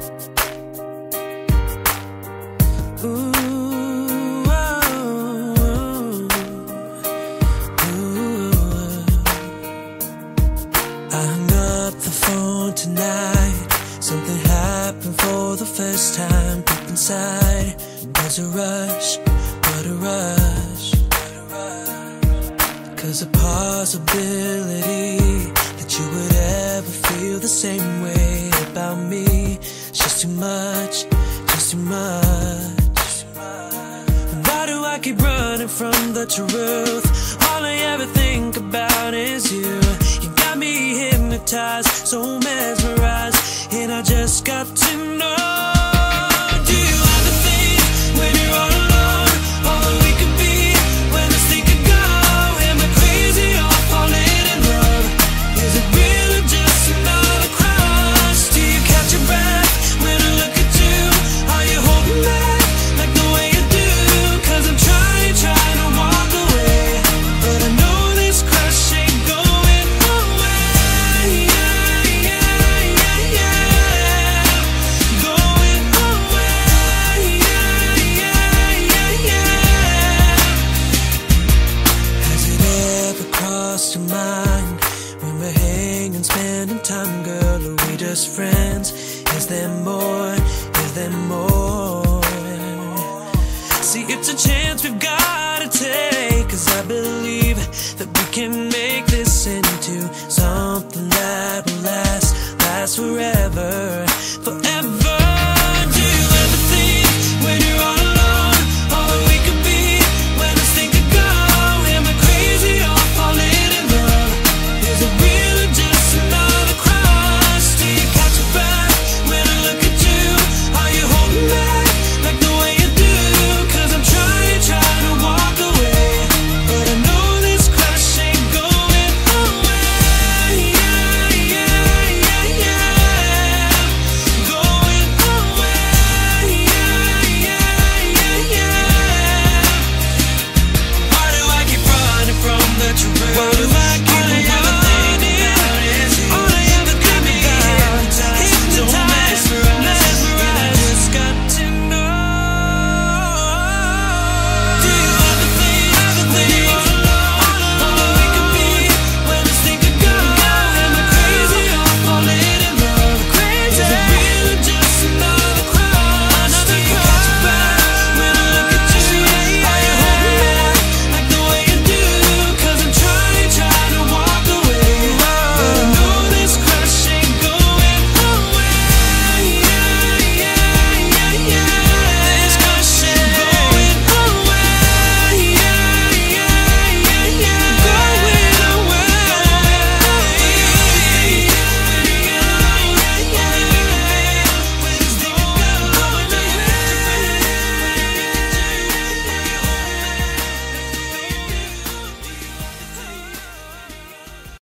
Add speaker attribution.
Speaker 1: Ooh, I hung up the phone tonight. Something happened for the first time. Deep inside, there's a rush, what a rush. 'Cause the possibility that you would ever feel the same way about me is just too much, just too much. Why do I keep running from the truth? All I ever think about is you. You got me hypnotized, so mesmerized, and I just got to know. Do you ever think when you're all alone, all that we could be, when this thing could go? Am I crazy or falling in love? Is it really just another crush? Do you catch your breath when I look at you? Are you holding back like the way you do? 'Cause I'm trying to walk away, but I know this crush ain't going away. Going away. Has it ever crossed your mind when we're hanging, spending time, girl? Are we just friends? Is there more? Is there more? See, it's a chance we've gotta take, 'cause I believe that we can make this into something that will last forever.